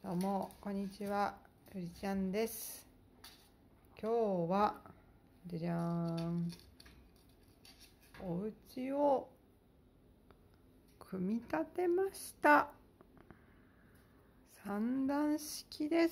どうもこんにちは、ゆりちゃんです。今日はじゃじゃーん、お家を組み立てました。三段式です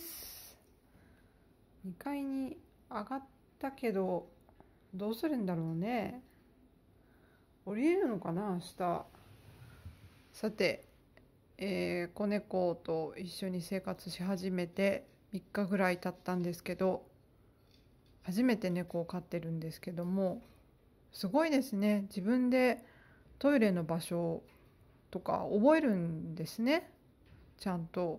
。2階に上がったけどどうするんだろうね。降りれるのかな明日。さて、子猫と一緒に生活し始めて3日ぐらい経ったんですけど、初めて猫を飼ってるんですけども、すごいですね。自分でトイレの場所とか覚えるんですね。ちゃんと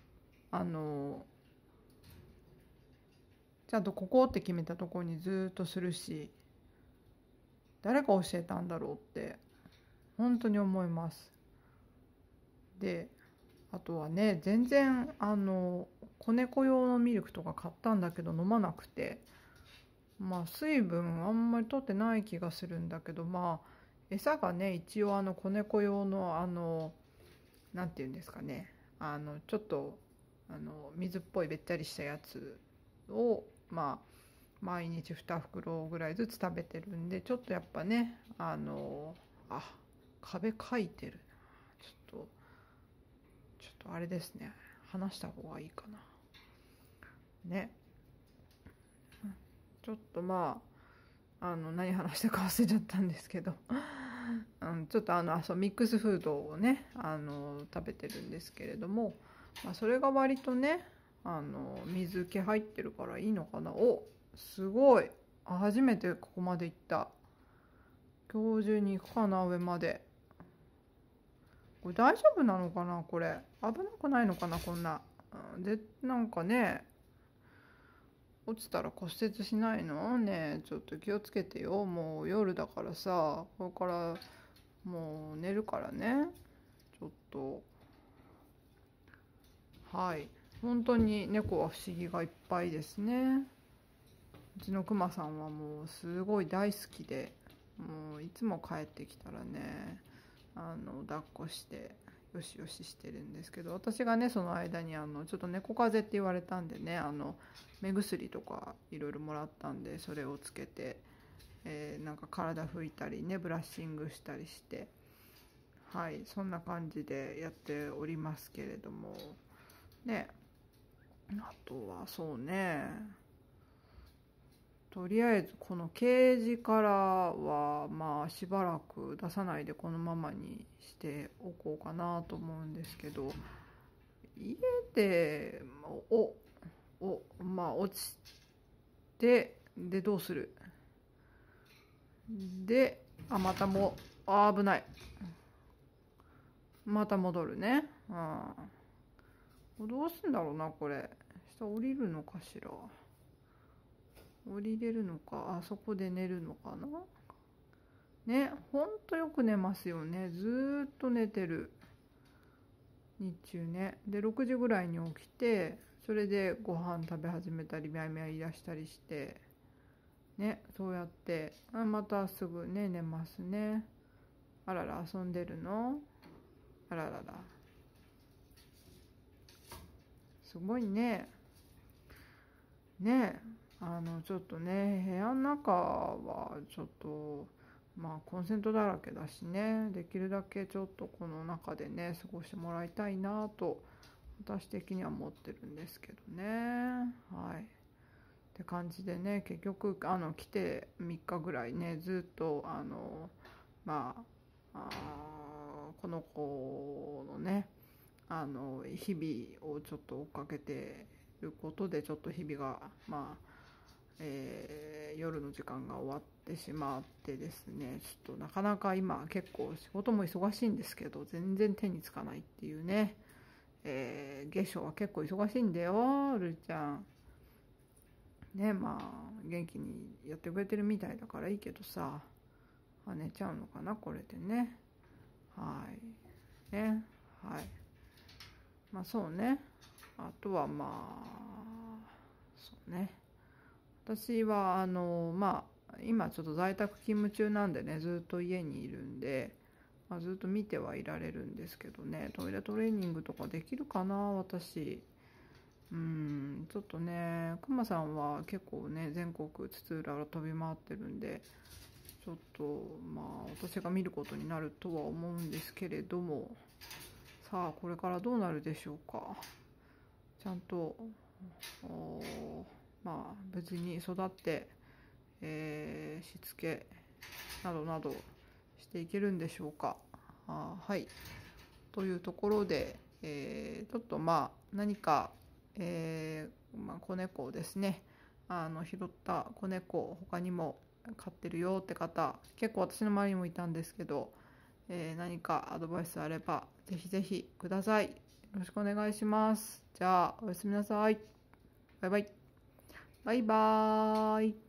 ちゃんとここって決めたところにずっとするし、誰が教えたんだろうって本当に思います。で、あとはね、全然子猫用のミルクとか買ったんだけど飲まなくて、水分あんまり取ってない気がするんだけど、餌がね、一応子猫用のなんていうんですかね、ちょっと水っぽいべったりしたやつを毎日2袋ぐらいずつ食べてるんで、ちょっとやっぱね、壁かいてるな。ちょっとあれですね、話した方がいいかなね。ちょっと何話したか忘れちゃったんですけどちょっとミックスフードをね食べてるんですけれども、それが割とね水気入ってるからいいのかな。すごい、初めてここまで行った。今日中に行くかな、上まで。これ大丈夫なのかな、これ危なくないのかな、こんなでなんかね、落ちたら骨折しないのね。ちょっと気をつけてよ。もう夜だからさ、これからもう寝るからね。ちょっと本当に猫は不思議がいっぱいですね。うちのクマさんはもうすごい大好きで、もういつも帰ってきたらね抱っこしてよしよししてるんですけど、私がねその間にちょっと猫風邪って言われたんでね、目薬とかいろいろもらったんで、それをつけて、なんか体拭いたりね、ブラッシングしたりして、そんな感じでやっておりますけれどもね。あとはそうね、とりあえずこのケージからはしばらく出さないでこのままにしておこうかなと思うんですけど、家で落ちて、でどうする。でまた危ない、また戻るね。どうすんだろうな、これ下降りるのかしら。降りれるのか、あそこで寝るのかなね。ほんとよく寝ますよね。ずーっと寝てる、日中ね。で6時ぐらいに起きて、それでご飯食べ始めたりミャイミャイ言い出したりしてね、そうやってまたすぐね寝ますね。あらら、遊んでるの。あららら、すごいね。ちょっとね、部屋の中はちょっとコンセントだらけだしね、できるだけちょっとこの中でね過ごしてもらいたいなと私的には思ってるんですけどね。って感じでね、結局来て3日ぐらいねずっとまあこの子のね日々をちょっと追っかけてることで、ちょっと日々が夜の時間が終わってしまってですね、ちょっとなかなか今結構仕事も忙しいんですけど全然手につかないっていうね。月初は結構忙しいんだよ、るーちゃんね。元気にやってくれてるみたいだからいいけどさ、寝ちゃうのかなこれでね。ね。そうね。あとはそうね、私は今ちょっと在宅勤務中なんでね、ずっと家にいるんで、ずっと見てはいられるんですけどね、トイレトレーニングとかできるかな私。 ちょっとね、くまさんは結構ね、全国津々浦々飛び回ってるんで、ちょっとまあ私が見ることになるとは思うんですけれども、さあこれからどうなるでしょうか。ちゃんとまあ無事に育って、しつけなどなどしていけるんでしょうか。はい、というところで、ちょっとまあ何か、子猫をですね、拾った子猫を他にも飼ってるよって方、結構私の周りにもいたんですけど、何かアドバイスあればぜひぜひください。よろしくお願いします。じゃあおやすみなさい。バイバイ。バイバーイ。